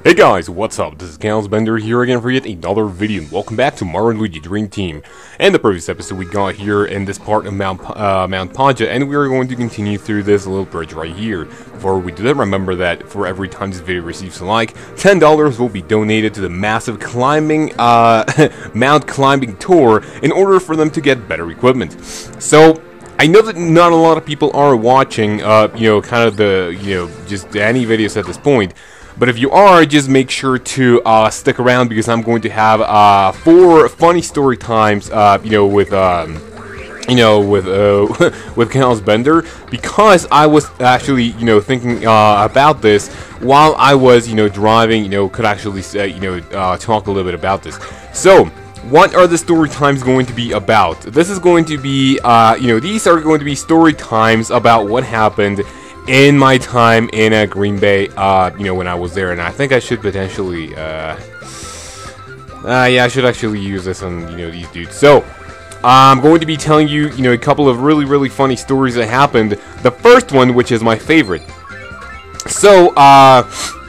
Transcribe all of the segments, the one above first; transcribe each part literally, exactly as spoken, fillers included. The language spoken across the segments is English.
Hey guys, what's up? This is Chaos Bender here again for yet another video, and welcome back to Mario and Luigi Dream Team. And the previous episode we got here in this part of Mount uh, Mount Ponja, and we are going to continue through this little bridge right here. Before we do that, remember that for every time this video receives a like, ten dollars will be donated to the massive climbing, uh, Mount climbing tour in order for them to get better equipment. So, I know that not a lot of people are watching, uh, you know, kind of the, you know, just any videos at this point. But if you are, just make sure to uh, stick around because I'm going to have uh, four funny story times, uh, you know, with, um, you know, with uh, with Chaos Bender, because I was actually, you know, thinking uh, about this while I was, you know, driving. You know, could actually, uh, you know, uh, talk a little bit about this. So, what are the story times going to be about? This is going to be, uh, you know, these are going to be story times about what happened in my time in uh, Green Bay, uh, you know, when I was there, and I think I should potentially, uh, uh, yeah, I should actually use this on, you know, these dudes. So, I'm going to be telling you, you know, a couple of really, really funny stories that happened. The first one, which is my favorite. So, uh,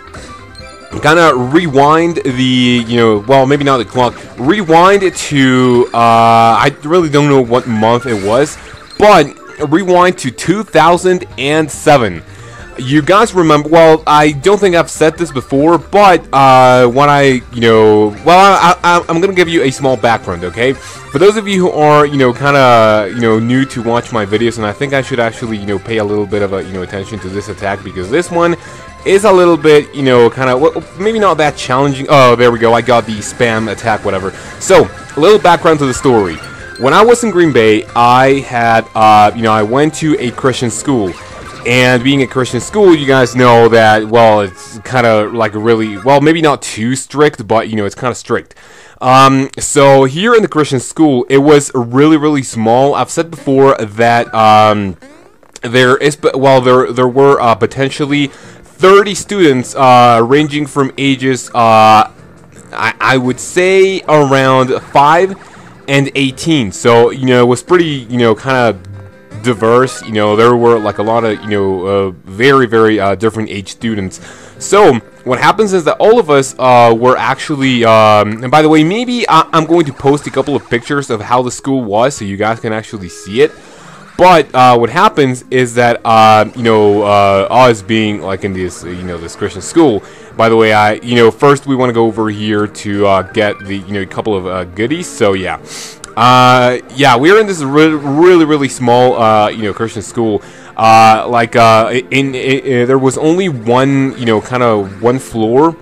kind of rewind the, you know, well, maybe not the clock, rewind it to, uh, I really don't know what month it was, but rewind to two thousand seven. You guys remember, well, I don't think I've said this before, but uh, when I, you know, well, I, I, I'm gonna give you a small background, okay? For those of you who are, you know, kind of, you know, new to watch my videos, and I think I should actually, you know, pay a little bit of a, you know, attention to this attack, because this one is a little bit, you know, kind of, well, maybe not that challenging. Oh, there we go, I got the spam attack, whatever. So, a little background to the story. When I was in Green Bay, I had, uh, you know, I went to a Christian school, and being a Christian school, you guys know that, well, it's kind of like a really, well, maybe not too strict, but, you know, it's kind of strict. Um, so here in the Christian school, it was really, really small. I've said before that, um, there is, well, there, there were, uh, potentially thirty students, uh, ranging from ages, uh, I, I would say around five and eighteen, so, you know, it was pretty, you know, kind of diverse. You know, there were like a lot of, you know, uh, very, very uh, different age students. So, what happens is that all of us uh, were actually, um, and by the way, maybe I I'm going to post a couple of pictures of how the school was, so you guys can actually see it. But uh, what happens is that, uh, you know, uh, us being like in this, you know, this Christian school. By the way, I, you know, first we want to go over here to uh, get the, you know, a couple of uh, goodies. So yeah, uh, yeah, we were in this really, really, really small, uh, you know, Christian school. Uh, like, uh, in, in, in there was only one, you know, kind of one floor,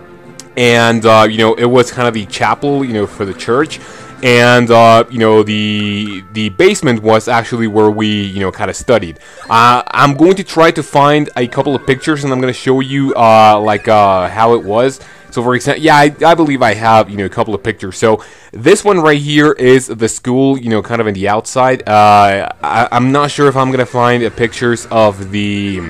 and uh, you know, it was kind of the chapel, you know, for the church. And, uh, you know, the the basement was actually where we, you know, kind of studied. Uh, I'm going to try to find a couple of pictures, and I'm going to show you, uh, like, uh, how it was. So, for example, yeah, I, I believe I have, you know, a couple of pictures. So, this one right here is the school, you know, kind of in the outside. Uh, I, I'm not sure if I'm going to find uh, pictures of the,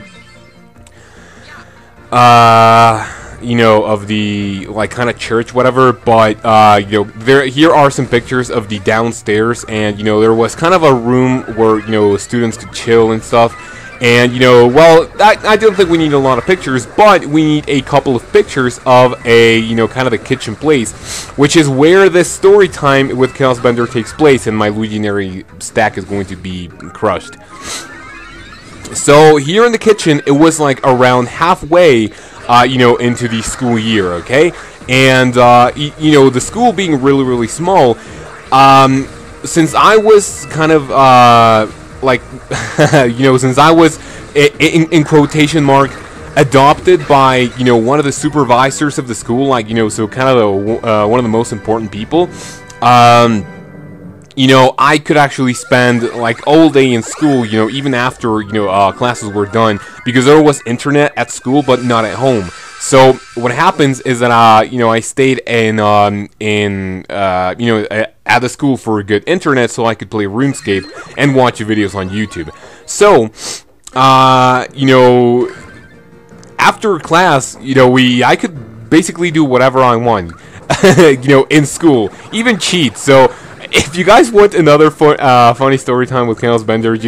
uh... you know, of the, like, kind of church, whatever, but, uh, you know, there, here are some pictures of the downstairs, and, you know, there was kind of a room where, you know, students could chill and stuff, and, you know, well, I, I don't think we need a lot of pictures, but we need a couple of pictures of a, you know, kind of a kitchen place, which is where this story time with Chaos Bender takes place, and my Legionary stack is going to be crushed. So, here in the kitchen, it was, like, around halfway, Uh, you know, into the school year, okay? And, uh, you know, the school being really, really small, um, since I was kind of, uh, like, you know, since I was, in, in quotation mark, adopted by, you know, one of the supervisors of the school, like, you know, so kind of the, uh, one of the most important people, um... you know, I could actually spend, like, all day in school, you know, even after, you know, uh, classes were done, because there was internet at school, but not at home. So, what happens is that, uh, you know, I stayed in, um, in, uh, you know, at the school for a good internet, so I could play RuneScape and watch videos on YouTube. So, uh, you know, after class, you know, we, I could basically do whatever I want, you know, in school, even cheat. So, if you guys want another fun, uh, funny story time with Chaos Bender, just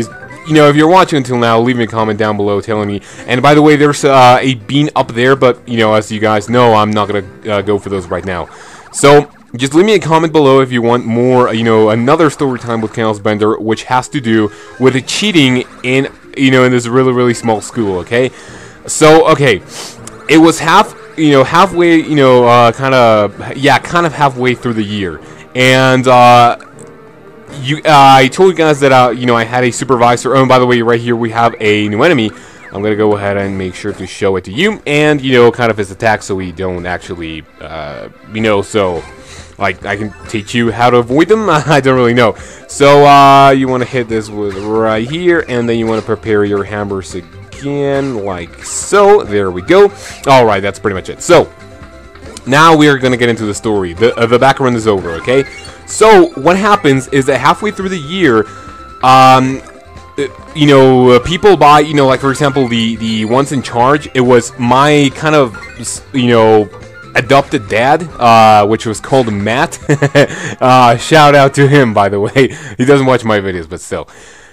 you know, if you're watching until now, leave me a comment down below telling me. And by the way, there's uh, a bean up there, but, you know, as you guys know, I'm not going to uh, go for those right now. So, just leave me a comment below if you want more, you know, another story time with Chaos Bender, which has to do with the cheating in, you know, in this really, really small school, okay? So, okay, it was half, you know, halfway, you know, uh, kind of, yeah, kind of halfway through the year. And, uh... You, uh, I told you guys that, uh, you know, I had a supervisor. Oh, and by the way, right here we have a new enemy. I'm going to go ahead and make sure to show it to you. And, you know, kind of his attack so we don't actually, uh, you know, so, like, I can teach you how to avoid them. I don't really know. So, uh, you want to hit this with right here. And then you want to prepare your hammers again, like so. There we go. Alright, that's pretty much it. So, now we are going to get into the story. The, uh, the background is over, okay? So, what happens is that halfway through the year, um, you know, uh, people buy, you know, like, for example, the, the ones in charge, it was my kind of, you know, adopted dad, uh, which was called Matt. uh, shout out to him, by the way. He doesn't watch my videos, but still.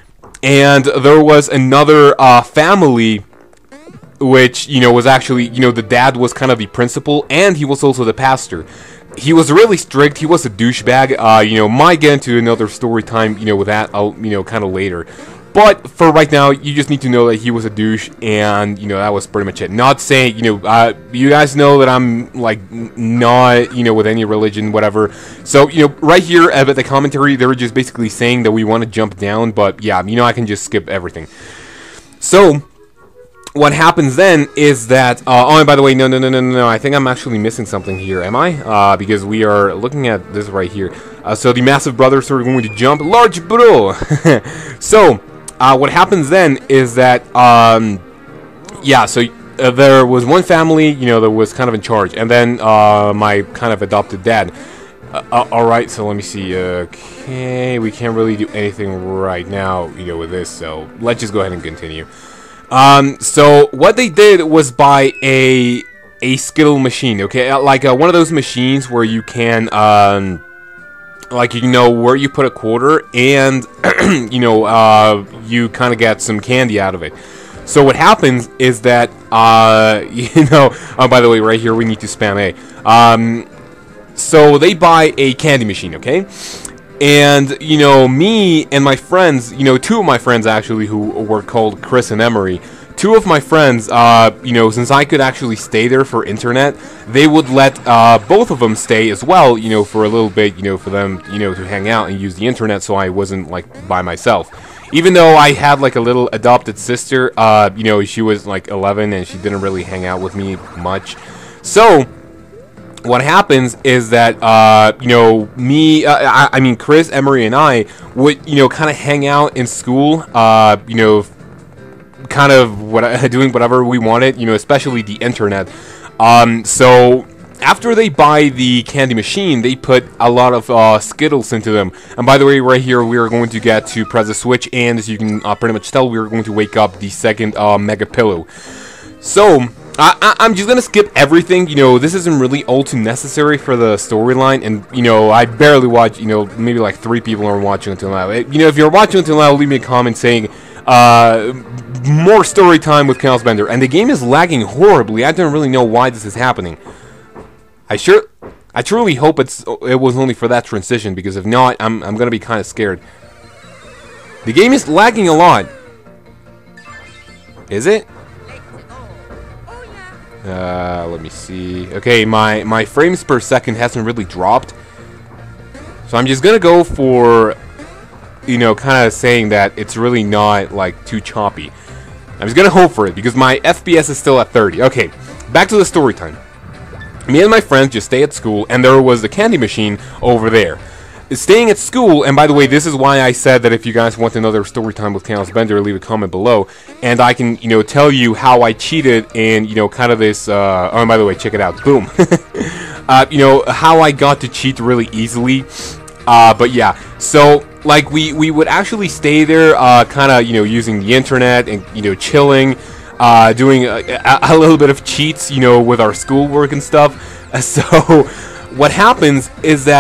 And there was another, uh, family, which, you know, was actually, you know, the dad was kind of the principal, and he was also the pastor. He was really strict. He was a douchebag. Uh, you know, might get into another story time, you know, with that, I'll, you know, kind of later. But for right now, you just need to know that he was a douche, and, you know, that was pretty much it. Not saying, you know, uh, you guys know that I'm, like, not, you know, with any religion, whatever. So, you know, right here at the commentary, they were just basically saying that we want to jump down, but, yeah, you know, I can just skip everything. So, what happens then is that, uh, oh, and by the way, no, no, no, no, no, I think I'm actually missing something here, am I? Uh, because we are looking at this right here. Uh, so the massive brothers are going to jump, large bro. So, uh, what happens then is that, um, yeah, so uh, there was one family, you know, that was kind of in charge, and then, uh, my kind of adopted dad. Uh, uh, alright, so let me see, okay, we can't really do anything right now, you know, with this, so let's just go ahead and continue. Um, so what they did was buy a a Skittle machine, okay, like uh, one of those machines where you can, um, like, you know, where you put a quarter and, you know, uh, you kind of get some candy out of it. So what happens is that, uh, you know, oh, by the way, right here we need to spam A. Um, so they buy a candy machine, okay? And, you know, me and my friends, you know, two of my friends actually who were called Chris and Emery, two of my friends, uh, you know, since I could actually stay there for internet, they would let uh, both of them stay as well, you know, for a little bit, you know, for them, you know, to hang out and use the internet so I wasn't, like, by myself. Even though I had, like, a little adopted sister, uh, you know, she was, like, eleven and she didn't really hang out with me much. So what happens is that, uh, you know, me, uh, I, I mean, Chris, Emery, and I would, you know, kind of hang out in school, uh, you know, kind of what, doing whatever we wanted, you know, especially the internet. Um, so after they buy the candy machine, they put a lot of uh, Skittles into them. And by the way, right here, we are going to get to press the switch, and as you can uh, pretty much tell, we are going to wake up the second uh, Mega Pillow. So I, I, I'm just gonna skip everything. You know, this isn't really all too necessary for the storyline, and you know, I barely watch. You know, maybe like three people are watching until now. It, you know, if you're watching until now, leave me a comment saying uh, more story time with Chaos Bender. And the game is lagging horribly. I don't really know why this is happening. I sure, I truly hope it's it was only for that transition, because if not, I'm I'm gonna be kind of scared. The game is lagging a lot. Is it? Uh, let me see. Okay, my, my frames per second hasn't really dropped. So I'm just gonna go for, you know, kind of saying that it's really not, like, too choppy. I'm just gonna hope for it, because my F P S is still at thirty. Okay, back to the story time. Me and my friends just stay at school, and there was the candy machine over there. Staying at school, and by the way, this is why I said that if you guys want another story time with Chaos Bender, leave a comment below, and I can, you know, tell you how I cheated in, you know, kind of this, uh, oh, and by the way, check it out, boom, uh, you know, how I got to cheat really easily, uh, but yeah, so, like, we, we would actually stay there, uh, kind of, you know, using the internet, and, you know, chilling, uh, doing a, a, a little bit of cheats, you know, with our schoolwork and stuff, so, what happens is that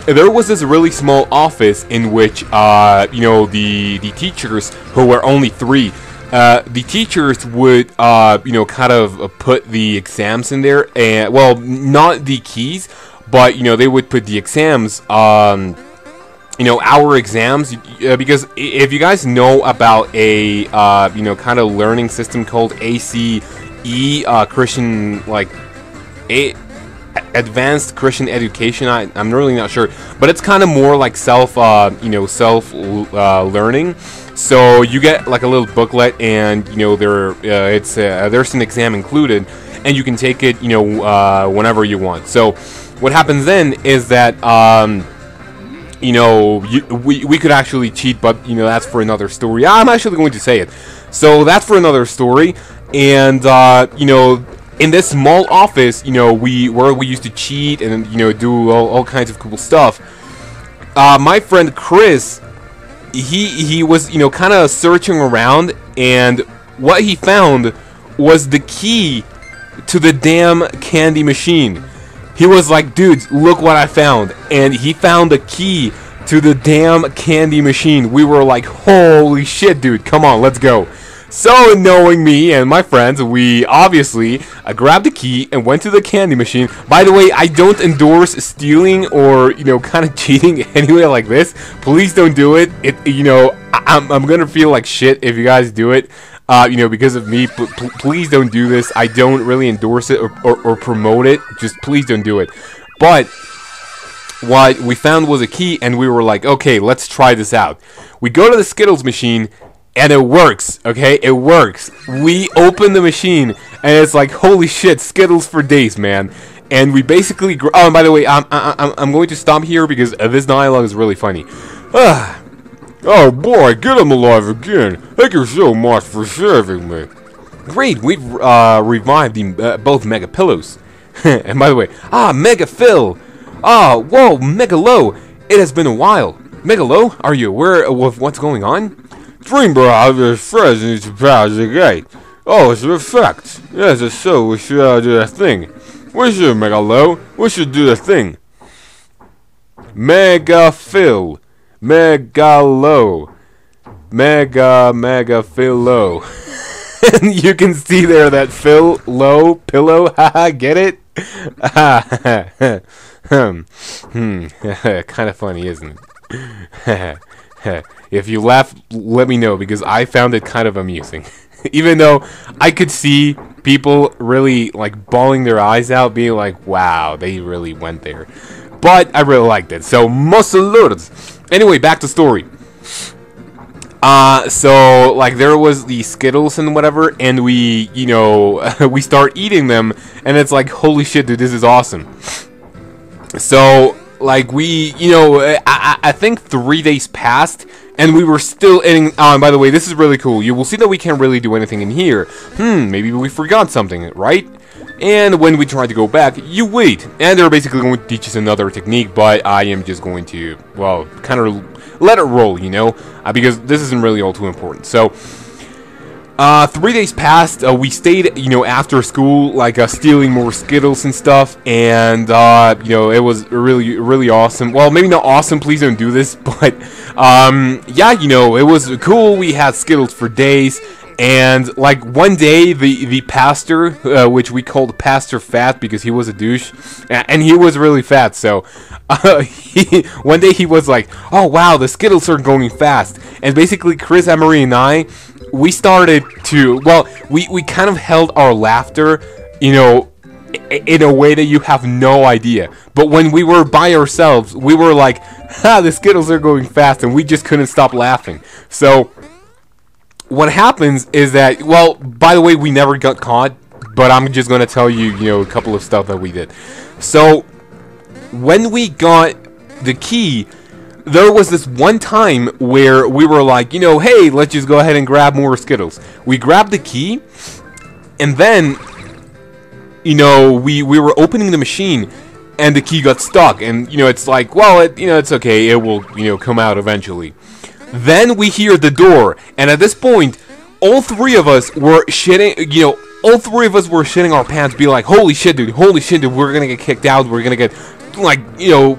there was this really small office in which, uh, you know, the the teachers, who were only three, uh, the teachers would, uh, you know, kind of put the exams in there, and well, not the keys, but you know, they would put the exams, um, you know, our exams, uh, because if you guys know about a, uh, you know, kind of learning system called A C E, uh, Christian, like, a. Advanced Christian Education, I, I'm really not sure, but it's kind of more like self, uh, you know, self uh, learning. So you get like a little booklet, and you know there, uh, it's uh, there's an exam included, and you can take it, you know, uh, whenever you want. So what happens then is that, um, you know, you, we we could actually cheat, but you know that's for another story. I'm actually going to say it. So that's for another story, and uh, you know. In this small office, you know, we where we used to cheat and you know do all, all kinds of cool stuff. Uh, my friend Chris, he he was you know kind of searching around, and what he found was the key to the damn candy machine. He was like, "Dude, look what I found!" And he found the key to the damn candy machine. We were like, "Holy shit, dude! Come on, let's go!" So, knowing me and my friends, we obviously uh, grabbed the key and went to the candy machine. By the way, I don't endorse stealing or, you know, kind of cheating anyway like this. Please don't do it. It, you know, I I'm, I'm gonna feel like shit if you guys do it, uh, you know, because of me. P please don't do this. I don't really endorse it or, or, or promote it. Just please don't do it. But what we found was a key, and we were like, okay, let's try this out. We go to the Skittles machine. And it works, okay? It works. We open the machine, and it's like, holy shit, Skittles for days, man. And we basically... Gr oh, and by the way, I'm, I'm, I'm going to stop here because uh, this dialogue is really funny. Ah. Oh, boy, get him alive again. Thank you so much for saving me. Great, we've uh, revived the, uh, both Mega Pillows. And by the way, ah, Mega Phil. Ah, whoa, Mega Low. It has been a while. Mega Low, are you aware of what's going on? Dreambro is present to pass the gate. Oh, it's a fact. Yes, so we should uh, do the thing. We should, Mega Low. We should do the thing. Mega Phil. Mega Low. Mega, Mega Phil Low. And you can see there that Phil Low pillow. Haha, get it? Hmm. Hmm. Kind of funny, isn't it? If you laugh, let me know, because I found it kind of amusing. Even though I could see people really, like, bawling their eyes out, being like, wow, they really went there. But I really liked it, so, musalud. Anyway, back to story. Uh, so, like, there was the Skittles and whatever, and we, you know, we start eating them, and it's like, holy shit, dude, this is awesome. So... Like, we, you know, I, I think three days passed, and we were still eating. Oh, and by the way, this is really cool. You will see that we can't really do anything in here. Hmm, maybe we forgot something, right? And when we try to go back, you wait. And they're basically going to teach us another technique, but I am just going to, well, kind of let it roll, you know? Uh, because this isn't really all too important. So... Uh, three days passed, uh, we stayed, you know, after school, like, uh, stealing more Skittles and stuff, and, uh, you know, it was really, really awesome. Well, maybe not awesome, please don't do this, but, um, yeah, you know, it was cool, we had Skittles for days, and, like, one day, the, the pastor, uh, which we called Pastor Fat, because he was a douche, and he was really fat, so, uh, he, one day he was like, oh, wow, the Skittles are going fast, and basically, Chris, Emery, and I, we started to, well, we, we kind of held our laughter, you know, in a way that you have no idea. But when we were by ourselves, we were like, ha, the Skittles are going fast, and we just couldn't stop laughing. So, what happens is that, well, by the way, we never got caught, but I'm just going to tell you, you know, a couple of stuff that we did. So, when we got the key... There was this one time where we were like, you know, hey, let's just go ahead and grab more Skittles. We grabbed the key, and then, you know, we, we were opening the machine, and the key got stuck. And, you know, it's like, well, it, you know, it's okay. It will, you know, come out eventually. Then we hear the door, and at this point, all three of us were shitting, you know, all three of us were shitting our pants, be like, holy shit, dude, holy shit, dude, we're gonna get kicked out, we're gonna get, like, you know,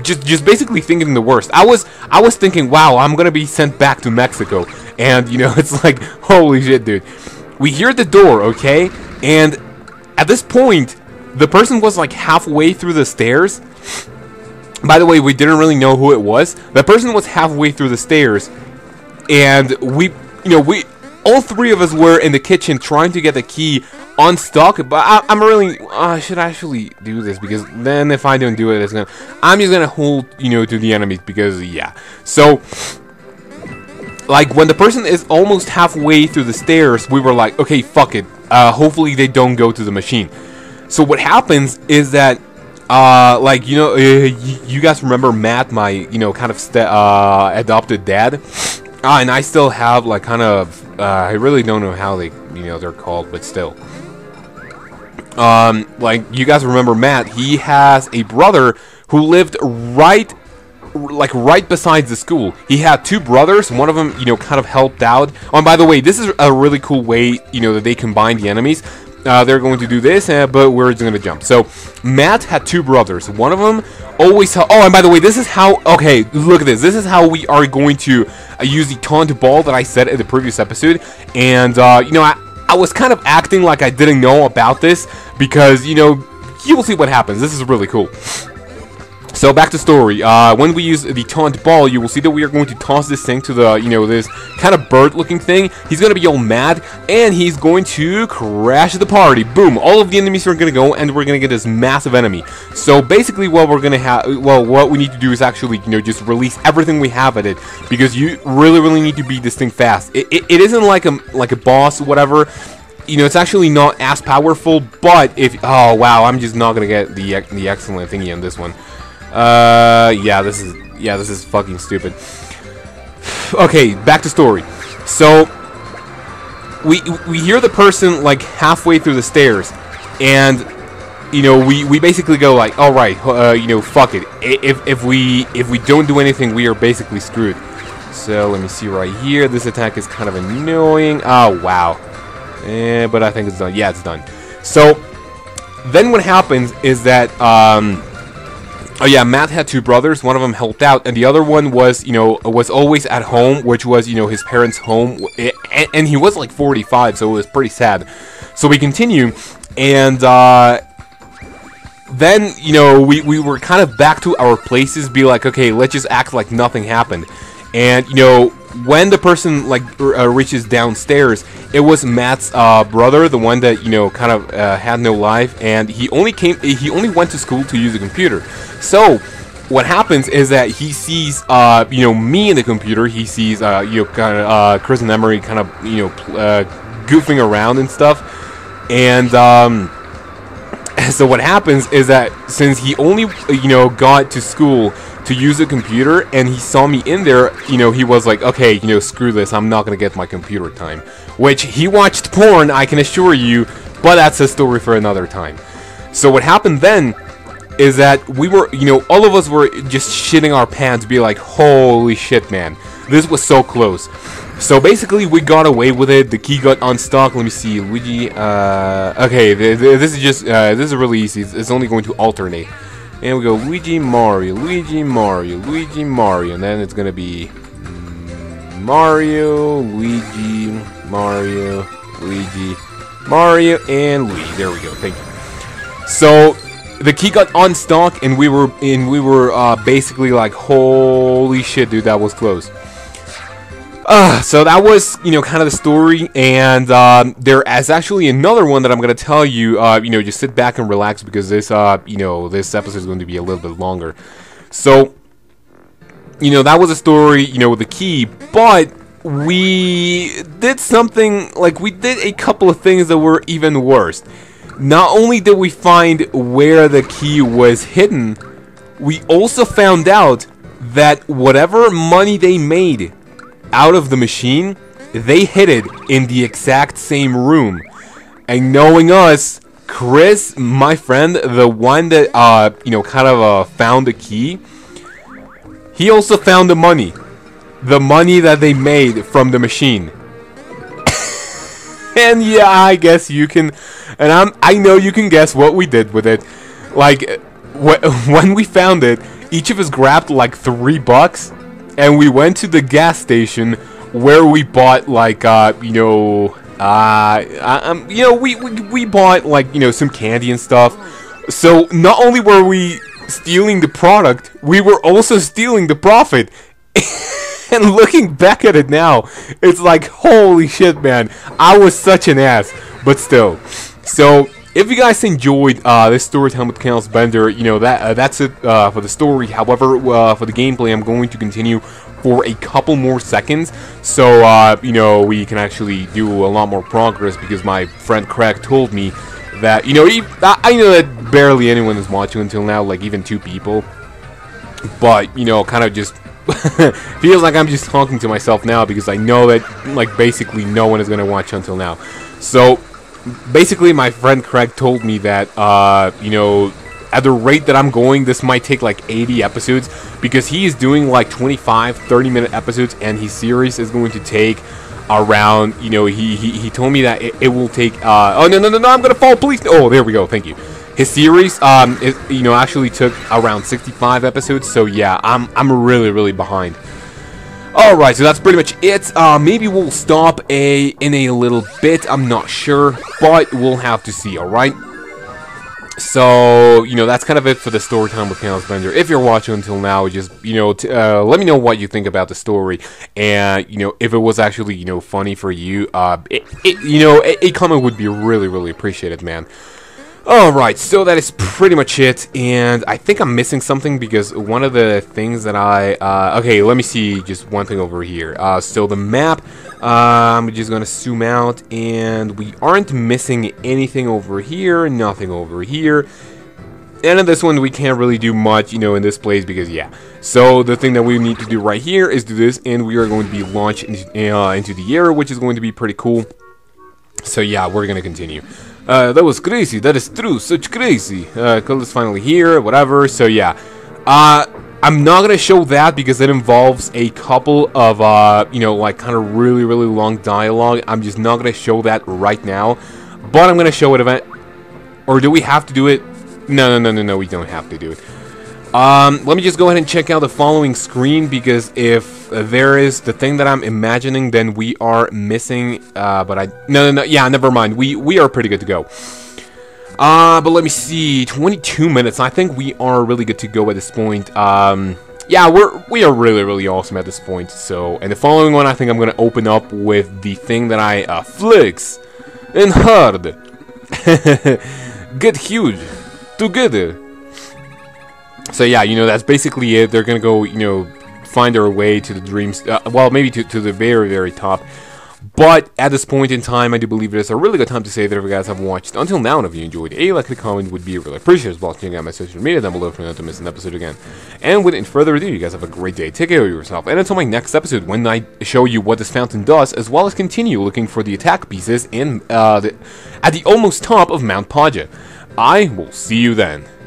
just just basically thinking the worst. I was I was thinking, wow, I'm gonna be sent back to Mexico, and you know, it's like, holy shit, dude. We hear the door, okay, and at this point, the person was like halfway through the stairs. By the way, we didn't really know who it was. The person was halfway through the stairs, and we, you know, we, all three of us were in the kitchen trying to get the key unstuck. But I, I'm really, uh, I should actually do this, because then if I don't do it, it's gonna, I'm just gonna hold, you know, to the enemies, because yeah. So, like, when the person is almost halfway through the stairs, we were like, okay, fuck it. Uh, hopefully they don't go to the machine. So what happens is that, uh, like, you know, uh, you guys remember Matt, my, you know, kind of st uh, adopted dad? Ah, and I still have, like, kind of, uh, I really don't know how they, you know, they're called, but still. Um, like, you guys remember Matt, he has a brother who lived right, like, right beside the school. He had two brothers, one of them, you know, kind of helped out. Oh, and by the way, this is a really cool way, you know, that they combine the enemies. Uh, they're going to do this, uh, but we're just going to jump. So, Matt had two brothers. One of them always... Ha oh, and by the way, this is how... Okay, look at this. This is how we are going to uh, use the taunt ball that I said in the previous episode. And, uh, you know, I, I was kind of acting like I didn't know about this, because, you know, you will see what happens. This is really cool. So back to story. Uh, when we use the taunt ball, you will see that we are going to toss this thing to the, you know, this kind of bird-looking thing. He's going to be all mad, and he's going to crash the party. Boom! All of the enemies are going to go, and we're going to get this massive enemy. So basically, what we're going to have, well, what we need to do is actually, you know, just release everything we have at it, because you really, really need to beat this thing fast. It, it, it isn't like a like a boss, or whatever. You know, it's actually not as powerful. But if, oh wow, I'm just not going to get the the excellent thingy on this one. Uh, yeah, this is, yeah, this is fucking stupid. Okay, back to story. So, we, we hear the person, like, halfway through the stairs, and, you know, we, we basically go, like, alright, uh, you know, fuck it. If, if we, if we don't do anything, we are basically screwed. So, let me see right here. This attack is kind of annoying. Oh, wow. Eh, but I think it's done. Yeah, it's done. So, then what happens is that, um... oh yeah, Matt had two brothers. One of them helped out, and the other one was, you know, was always at home, which was, you know, his parents' home, and, and he was like forty-five, so it was pretty sad. So we continue, and uh, then, you know, we, we were kind of back to our places, be like, okay, let's just act like nothing happened. And, you know, when the person, like, uh, reaches downstairs, it was Matt's uh, brother, the one that, you know, kind of uh, had no life, and he only came, he only went to school to use a computer. So, what happens is that he sees, uh, you know, me in the computer, he sees, uh, you know, kind of, uh, Chris and Emery kind of, you know, uh, goofing around and stuff, and, um, so what happens is that since he only, you know, got to school to use a computer, and he saw me in there, you know, he was like, okay, you know, screw this, I'm not gonna get my computer time. Which, he watched porn, I can assure you, but that's a story for another time. So what happened then is that we were, you know, all of us were just shitting our pants, be like, holy shit, man, this was so close. So basically, we got away with it. The key got unstuck. Let me see, Luigi. Uh, okay, th th this is just uh, this is really easy. It's, it's only going to alternate, and we go Luigi, Mario, Luigi, Mario, Luigi, Mario, and then it's gonna be Mario, Luigi, Mario, Luigi, Mario, and Luigi. There we go. Thank you. So the key got unstuck, and we were and we were uh, basically like, holy shit, dude, that was close. Uh, so that was, you know, kind of the story, and um, there is actually another one that I'm gonna tell you. Uh, you know, just sit back and relax, because this, uh, you know, this episode is going to be a little bit longer. So, you know, that was a story, you know, with the key, but we did something, like, we did a couple of things that were even worse. Not only did we find where the key was hidden, we also found out that whatever money they made out of the machine, they hid it in the exact same room. And knowing us, Chris, my friend, the one that, uh, you know, kind of uh, found the key, he also found the money. The money that they made from the machine. And yeah, I guess you can, and I'm, I know you can guess what we did with it. Like, wh when we found it, each of us grabbed like three bucks, and we went to the gas station where we bought like uh, you know, uh, um, you know, we, we we bought like you know some candy and stuff. So not only were we stealing the product, we were also stealing the profit. And looking back at it now, it's like, holy shit, man, I was such an ass. But still, so if you guys enjoyed uh, this story time with Chaos Bender, you know that uh, that's it uh, for the story. However, uh, for the gameplay, I'm going to continue for a couple more seconds, so uh, you know we can actually do a lot more progress, because my friend Craig told me that you know he, I, I know that barely anyone is watching until now, like even two people, but you know kind of just feels like I'm just talking to myself now, because I know that like basically no one is gonna watch until now. So basically my friend Craig told me that uh, you know at the rate that I'm going, this might take like eighty episodes, because he is doing like twenty-five, thirty minute episodes, and his series is going to take around, you know, he he, he told me that it, it will take, uh, oh no, no, no, no, I'm gonna fall, please, oh, there we go, thank you. His series, um, is, you know, actually took around sixty-five episodes, so yeah, I'm, I'm really, really behind. Alright, so that's pretty much it. Uh, maybe we'll stop a in a little bit, I'm not sure, but we'll have to see, alright? So, you know, that's kind of it for the story time with Chaos Bender. If you're watching until now, just, you know, t uh, let me know what you think about the story, and, you know, if it was actually, you know, funny for you, uh, it, it, you know, a, a comment would be really, really appreciated, man. Alright, so that is pretty much it, and I think I'm missing something, because one of the things that I, uh, okay, let me see just one thing over here. Uh, so the map, uh, I'm just gonna zoom out, and we aren't missing anything over here, nothing over here, and in this one we can't really do much, you know, in this place, because yeah. So the thing that we need to do right here is do this, and we are going to be launched into, uh, into the air, which is going to be pretty cool. So yeah, we're gonna continue. Uh, that was crazy, that is true, such crazy. Uh, Cole is finally here, whatever, so yeah. Uh, I'm not gonna show that because it involves a couple of, uh, you know, like, kind of really, really long dialogue. I'm just not gonna show that right now. But I'm gonna show it event. Or do we have to do it? No, no, no, no, no, we don't have to do it. Um, let me just go ahead and check out the following screen, because if uh, there is the thing that I'm imagining, then we are missing, uh, but I, no, no, no, yeah, never mind, we, we are pretty good to go. Uh, but let me see, twenty-two minutes, I think we are really good to go at this point. Um, yeah, we're, we are really, really awesome at this point, so, and the following one, I think I'm gonna open up with the thing that I, uh, flex and hard, get huge, together. So yeah, you know, that's basically it. They're gonna go, you know, find their way to the dreams, uh, well, maybe to, to the very, very top. But at this point in time, I do believe it is a really good time to say that if you guys have watched until now, and if you enjoyed, a like, a comment would be really appreciated, as well as checking out my social media down below for not to miss an episode again. And without further ado, you guys have a great day, take care of yourself, and until my next episode, when I show you what this fountain does, as well as continue looking for the attack pieces in, uh, the, at the almost top of Mount Podja. I will see you then.